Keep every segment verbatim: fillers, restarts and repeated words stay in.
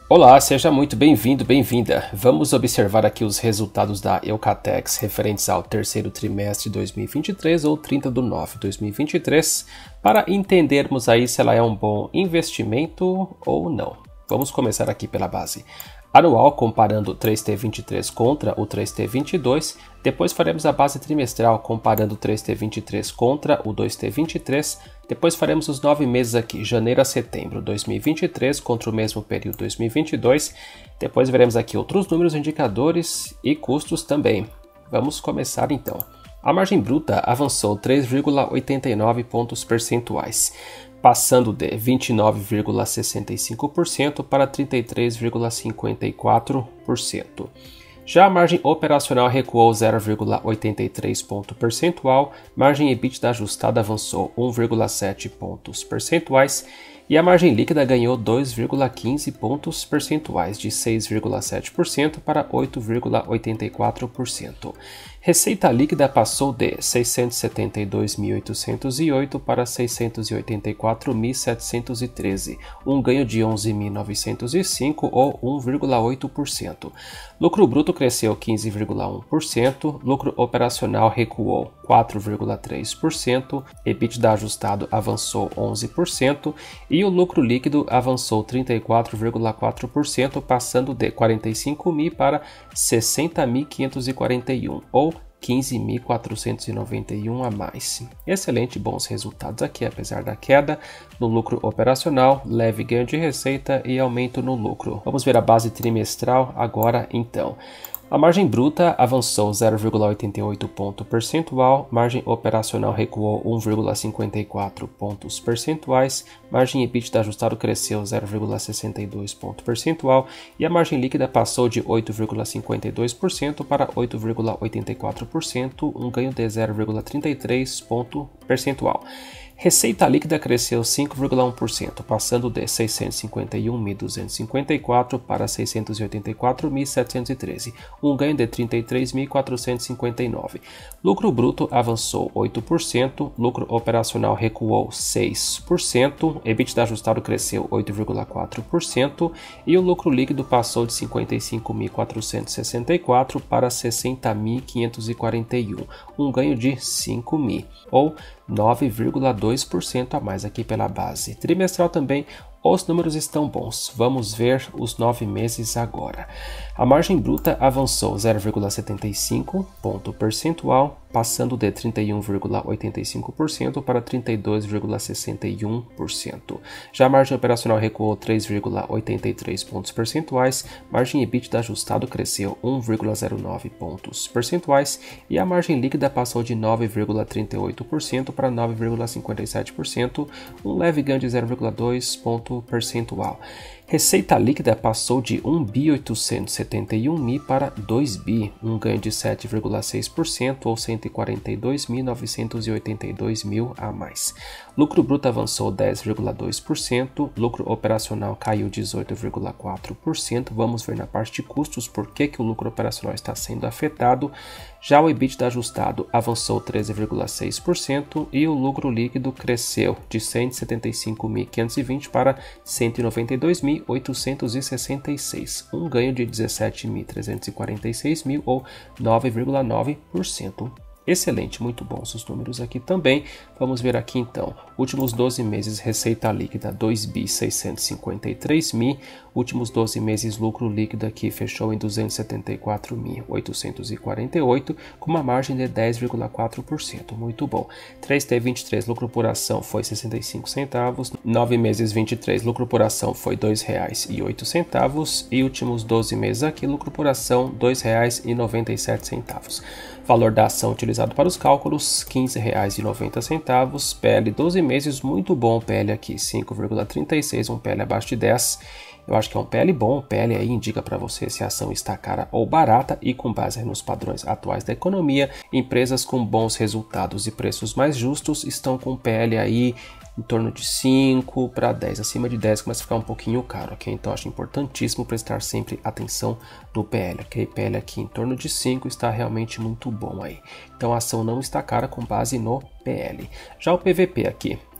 Olá, seja muito bem-vindo, bem-vinda. Vamos observar aqui os resultados da Eucatex referentes ao terceiro trimestre de dois mil e vinte e três ou trinta de nove de dois mil e vinte e três para entendermos aí se ela é um bom investimento ou não. Vamos começar aqui pela base anual, comparando o três T vinte e três contra o três T vinte e dois. Depois faremos a base trimestral, comparando o três T vinte e três contra o dois T vinte e três. Depois faremos os nove meses aqui, janeiro a setembro de dois mil e vinte e três contra o mesmo período de dois mil e vinte e dois. Depois veremos aqui outros números, indicadores e custos também. Vamos começar então. A margem bruta avançou três vírgula oitenta e nove pontos percentuais, passando de vinte e nove vírgula sessenta e cinco por cento para trinta e três vírgula cinquenta e quatro por cento. Já a margem operacional recuou zero vírgula oitenta e três ponto percentual, margem EBITDA ajustada avançou um vírgula sete pontos percentuais e a margem líquida ganhou dois vírgula quinze pontos percentuais, de seis vírgula sete por cento para oito vírgula oitenta e quatro por cento. Receita líquida passou de seiscentos e setenta e dois mil oitocentos e oito para seiscentos e oitenta e quatro mil setecentos e treze, um ganho de onze mil novecentos e cinco ou um vírgula oito por cento. Lucro bruto cresceu quinze vírgula um por cento, lucro operacional recuou quatro vírgula três por cento, EBITDA ajustado avançou onze por cento e o lucro líquido avançou trinta e quatro vírgula quatro por cento, passando de quarenta e cinco mil para sessenta mil quinhentos e quarenta e um, ou quinze mil quatrocentos e noventa e um a mais. Excelente, bons resultados aqui, apesar da queda no lucro operacional, leve ganho de receita e aumento no lucro. Vamos ver a base trimestral agora então. A margem bruta avançou zero vírgula oitenta e oito ponto percentual, margem operacional recuou um vírgula cinquenta e quatro pontos percentuais, margem EBITDA ajustado cresceu zero vírgula sessenta e dois ponto percentual e a margem líquida passou de oito vírgula cinquenta e dois por cento para oito vírgula oitenta e quatro por cento, um ganho de zero vírgula trinta e três ponto percentual. Receita líquida cresceu cinco vírgula um por cento, passando de seiscentos e cinquenta e um mil duzentos e cinquenta e quatro para seiscentos e oitenta e quatro mil setecentos e treze, um ganho de trinta e três mil quatrocentos e cinquenta e nove. Lucro bruto avançou oito por cento, lucro operacional recuou seis por cento, EBITDA ajustado cresceu oito vírgula quatro por cento e o lucro líquido passou de cinquenta e cinco mil quatrocentos e sessenta e quatro para sessenta mil quinhentos e quarenta e um, um ganho de cinco mil, ou nove vírgula dois por cento a mais aqui pela base trimestral também. Os números estão bons. Vamos ver os nove meses agora. A margem bruta avançou zero vírgula setenta e cinco ponto percentual, passando de trinta e um vírgula oitenta e cinco por cento para trinta e dois vírgula sessenta e um por cento. Já a margem operacional recuou três vírgula oitenta e três pontos percentuais, margem EBITDA ajustado cresceu um vírgula zero nove pontos percentuais e a margem líquida passou de nove vírgula trinta e oito por cento para nove vírgula cinquenta e sete por cento, um leve ganho de zero vírgula dois ponto percentual. Receita líquida passou de um bilhão oitocentos e setenta e um mil para dois bi, um ganho de sete vírgula seis por cento ou cento e quarenta e dois mil novecentos e oitenta e dois mil a mais. Lucro bruto avançou dez vírgula dois por cento, lucro operacional caiu dezoito vírgula quatro por cento. Vamos ver na parte de custos por que, que o lucro operacional está sendo afetado. Já o EBITDA ajustado avançou treze vírgula seis por cento e o lucro líquido cresceu de cento e setenta e cinco mil quinhentos e vinte para cento e noventa e dois mil oitocentos e sessenta e seis, um ganho de dezessete mil trezentos e quarenta e seis mil ou nove vírgula nove por cento. Excelente, muito bons os números aqui também. Vamos ver aqui então. Últimos doze meses, receita líquida dois bilhões seiscentos e cinquenta e três mil. Últimos doze meses, lucro líquido aqui fechou em duzentos e setenta e quatro mil oitocentos e quarenta e oito, com uma margem de dez vírgula quatro por cento. Muito bom. três T vinte e três, lucro por ação foi sessenta e cinco centavos. nove meses vinte e três, lucro por ação foi dois reais e oito centavos. E últimos doze meses aqui, lucro por ação dois reais e noventa e sete centavos. Valor da ação utilizado para os cálculos, quinze reais e noventa centavos. P L doze meses, muito bom o P L aqui, cinco vírgula trinta e seis, um P L abaixo de dez. Eu acho que é um P L bom, o P L aí indica para você se a ação está cara ou barata e com base nos padrões atuais da economia, empresas com bons resultados e preços mais justos estão com P L aí em torno de cinco para dez, acima de dez começa a ficar um pouquinho caro, ok? Então acho importantíssimo prestar sempre atenção no P L, ok? P L aqui em torno de cinco está realmente muito bom aí. Então a ação não está cara com base no P L. Já o P V P aqui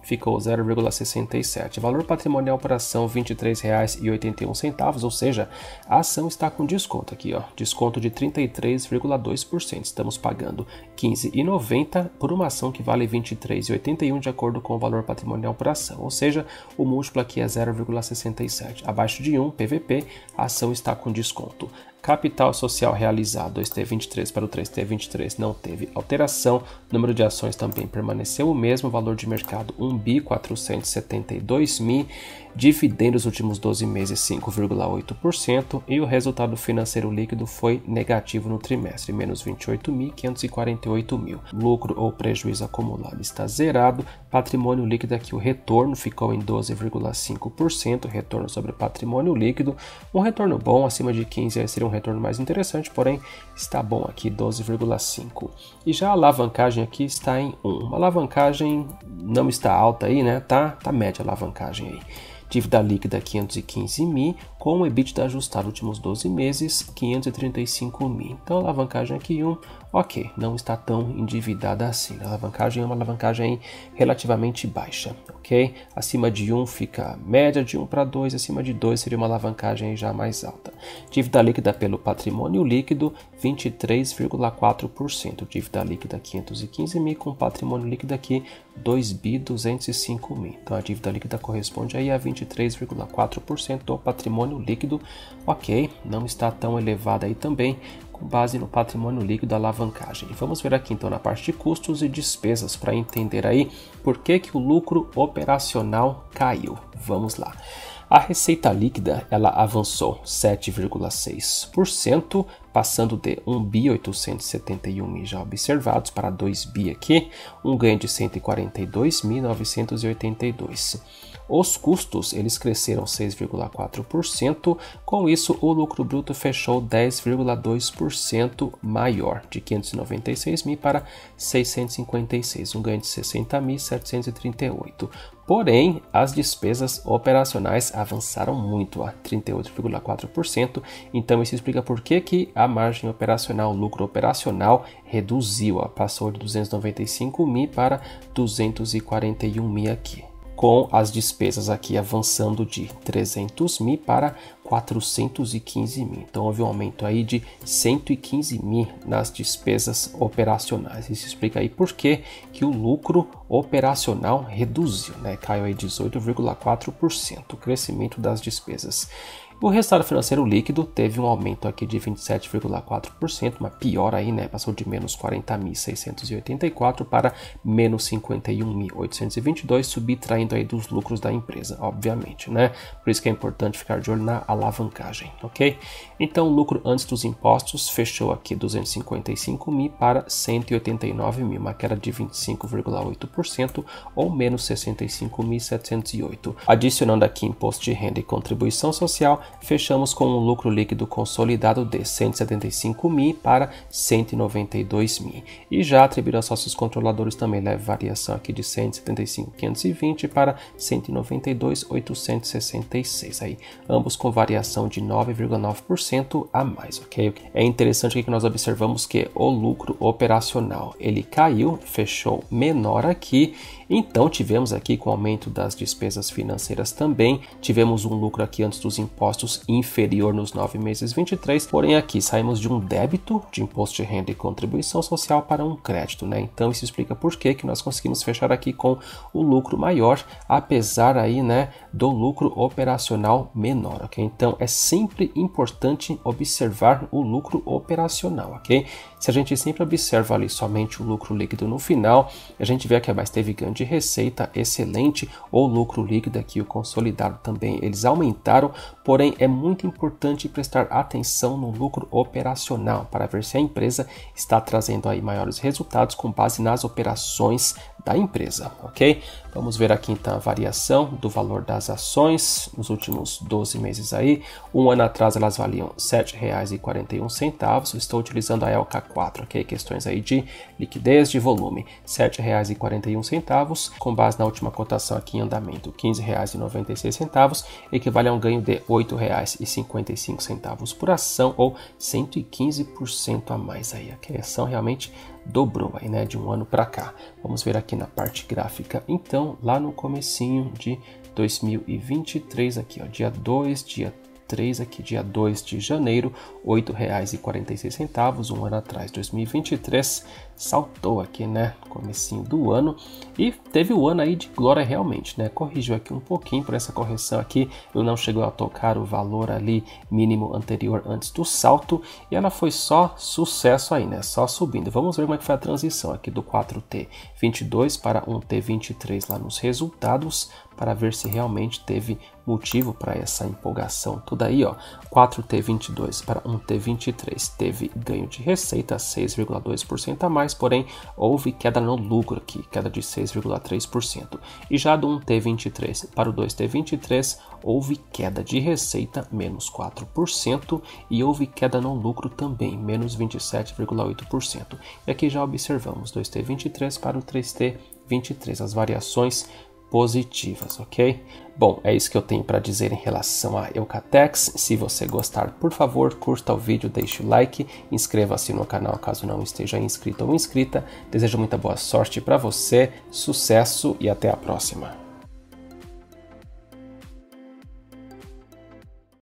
ficou zero vírgula sessenta e sete. Valor patrimonial por ação vinte e três reais e oitenta e um centavos, ou seja, a ação está com desconto aqui, ó, desconto de trinta e três vírgula dois por cento. Estamos pagando quinze reais e noventa centavos por uma ação que vale vinte e três reais e oitenta e um centavos de acordo com o valor patrimonial por ação, ou seja, o múltiplo aqui é zero vírgula sessenta e sete. Abaixo de um, P V P, a ação está com desconto. Capital social realizado, dois T vinte e três para o três T vinte e três não teve alteração, número de ações também permaneceu o mesmo, valor de mercado um bilhão quatrocentos e setenta e dois mil, dividendos nos últimos doze meses cinco vírgula oito por cento e o resultado financeiro líquido foi negativo no trimestre, menos vinte e oito mil quinhentos e quarenta e oito mil. Lucro ou prejuízo acumulado está zerado, patrimônio líquido aqui o retorno ficou em doze vírgula cinco por cento, retorno sobre patrimônio líquido, um retorno bom, acima de quinze seria um retorno mais interessante, porém está bom aqui, doze vírgula cinco. E já a alavancagem aqui está em um. Uma alavancagem não está alta aí, né? Tá, tá média a alavancagem aí. Dívida líquida quinhentos e quinze mil, com o EBITDA ajustado nos últimos doze meses, quinhentos e trinta e cinco mil. Então, a alavancagem aqui um, ok, não está tão endividada assim. A alavancagem é uma alavancagem relativamente baixa, ok? Acima de um fica média, de um para dois, acima de dois seria uma alavancagem já mais alta. Dívida líquida pelo patrimônio líquido, vinte e três vírgula quatro por cento. Dívida líquida quinhentos e quinze mil, com patrimônio líquido aqui dois bilhões duzentos e cinco mil. Então, a dívida líquida corresponde aí a vinte e três vírgula quatro por cento do patrimônio líquido, ok, não está tão elevada aí também, com base no patrimônio líquido da alavancagem. Vamos ver aqui então na parte de custos e despesas para entender aí por que que o lucro operacional caiu. Vamos lá. A receita líquida ela avançou sete vírgula seis por cento, passando de um bilhão oitocentos e setenta e um mil já observados para dois bilhões aqui, um ganho de cento e quarenta e dois mil novecentos e oitenta e dois. Os custos eles cresceram seis vírgula quatro por cento, com isso o lucro bruto fechou dez vírgula dois por cento maior, de quinhentos e noventa e seis mil para seiscentos e cinquenta e seis, um ganho de sessenta mil setecentos e trinta e oito. Porém, as despesas operacionais avançaram muito, a trinta e oito vírgula quatro por cento, então isso explica por que que a margem operacional, o lucro operacional reduziu, ó, passou de duzentos e noventa e cinco mil para duzentos e quarenta e um mil aqui, com as despesas aqui avançando de trezentos mil para quatrocentos e quinze mil. Então houve um aumento aí de cento e quinze mil nas despesas operacionais. Isso explica aí por que que o lucro operacional reduziu, né? Caiu aí dezoito vírgula quatro por cento, o crescimento das despesas. O resultado financeiro líquido teve um aumento aqui de vinte e sete vírgula quatro por cento, uma pior aí, né? Passou de menos quarenta mil seiscentos e oitenta e quatro para menos cinquenta e um mil oitocentos e vinte e dois, subtraindo aí dos lucros da empresa, obviamente, né? Por isso que é importante ficar de olho na alavancagem, ok? Então, o lucro antes dos impostos fechou aqui duzentos e cinquenta e cinco mil para cento e oitenta e nove mil, uma queda de vinte e cinco vírgula oito por cento ou menos sessenta e cinco mil setecentos e oito. Adicionando aqui imposto de renda e contribuição social, fechamos com um lucro líquido consolidado de cento e setenta e cinco mil para cento e noventa e dois mil. E já atribuído aos sócios controladores também leva variação aqui de cento e setenta e cinco mil quinhentos e vinte para cento e noventa e dois mil oitocentos e sessenta e seis. Aí, ambos com variação de nove vírgula nove por cento a mais, ok? É interessante que nós observamos que o lucro operacional ele caiu, fechou menor aqui. Então tivemos aqui com o aumento das despesas financeiras também, tivemos um lucro aqui antes dos impostos inferior nos nove meses vinte e três, porém aqui saímos de um débito de imposto de renda e contribuição social para um crédito, né? Então isso explica por que que nós conseguimos fechar aqui com o lucro maior, apesar aí, né, do lucro operacional menor, ok? Então é sempre importante observar o lucro operacional, ok? Se a gente sempre observa ali somente o lucro líquido no final, a gente vê que a mais teve ganho de receita excelente, ou lucro líquido aqui, o consolidado também, eles aumentaram, porém é muito importante prestar atenção no lucro operacional para ver se a empresa está trazendo aí maiores resultados com base nas operações da empresa, ok? Vamos ver aqui então a variação do valor das ações nos últimos doze meses aí. Um ano atrás elas valiam sete reais e quarenta e um centavos. Estou utilizando a E L K quatro, ok? Questões aí de liquidez, de volume. sete reais e quarenta e um centavos, com base na última cotação aqui em andamento, quinze reais e noventa e seis centavos, equivale a um ganho de oito reais e cinquenta e cinco centavos por ação, ou cento e quinze por cento a mais aí. A ação realmente dobrou aí, né, de um ano para cá. Vamos ver aqui na parte gráfica, então, lá no comecinho de dois mil e vinte e três, aqui, ó, dia dois, dia três aqui, dia dois de janeiro, oito reais e quarenta e seis centavos, um ano atrás, dois mil e vinte e três, saltou aqui, né, comecinho do ano, e teve o ano aí de glória realmente, né, corrigiu aqui um pouquinho por essa correção aqui, ele não chegou a tocar o valor ali mínimo anterior antes do salto, e ela foi só sucesso aí, né, só subindo. Vamos ver como é que foi a transição aqui do quatro T vinte e dois para um T vinte e três lá nos resultados, para ver se realmente teve motivo para essa empolgação. Tudo aí, ó, quatro T vinte e dois para um T vinte e três teve ganho de receita seis vírgula dois por cento a mais, porém houve queda no lucro aqui, queda de seis vírgula três por cento. E já do um T vinte e três para o dois T vinte e três houve queda de receita menos quatro por cento e houve queda no lucro também, menos vinte e sete vírgula oito por cento. E aqui já observamos dois T vinte e três para o três T vinte e três, as variações positivas, ok? Bom, é isso que eu tenho para dizer em relação a Eucatex. Se você gostar, por favor, curta o vídeo, deixe o like, inscreva-se no canal caso não esteja inscrito ou inscrita. Desejo muita boa sorte para você, sucesso e até a próxima.